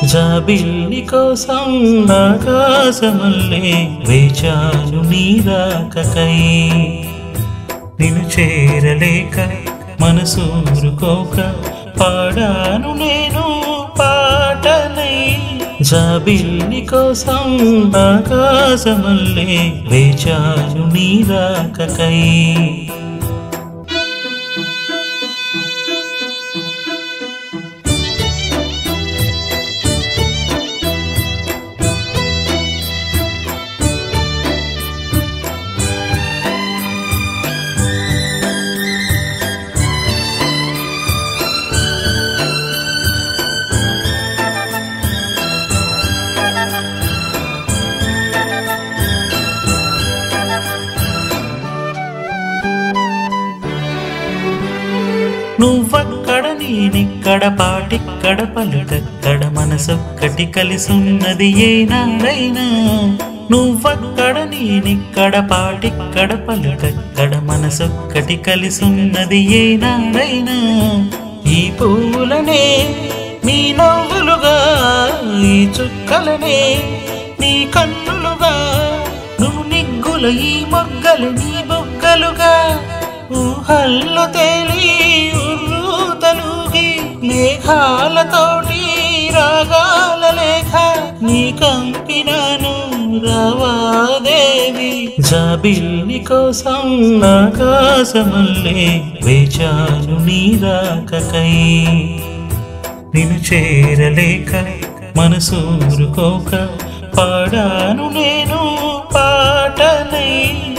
జాబిల్లి కోసం ఆకాశమల్లే వేచాను నీ రాకకై నిన్ను చేరలేక మనసూరుకోక పాడాను నేను పాటనై జాబిల్లి కోసం ఆకాశమల్లే వేచాను నీ రాకకై నువ్వక్కడ నేనిక్కడ పాటిక్కడ పలుకక్కడ మనసొక్కటి కలిసున్నది ఏనాడైనా నువ్వక్కడ నేనిక్కడ పాటిక్కడ పలుకక్కడ మనసొక్కటి కలిసున్నది ఏనాడైనా ఈ పూలనే నీ నవ్వులుగా ఈ చుక్కలనే నీ కన్నులుగా నువ్వు నిగ్గుల ఈ మొగ్గలు నీ బొగ్గలుగా ఊహల్లో తేలి ఉర్రూతలుగి మేఘాలతోటి రాగాల లేఖ నీ కంపినాను రావాదేవి జాబిల్లి కోసం ఆకాశమల్లే వేచాను నీ రాకకై నిన్ను చేరలేక మనసూరుకోక పాడాను నేను పాటనై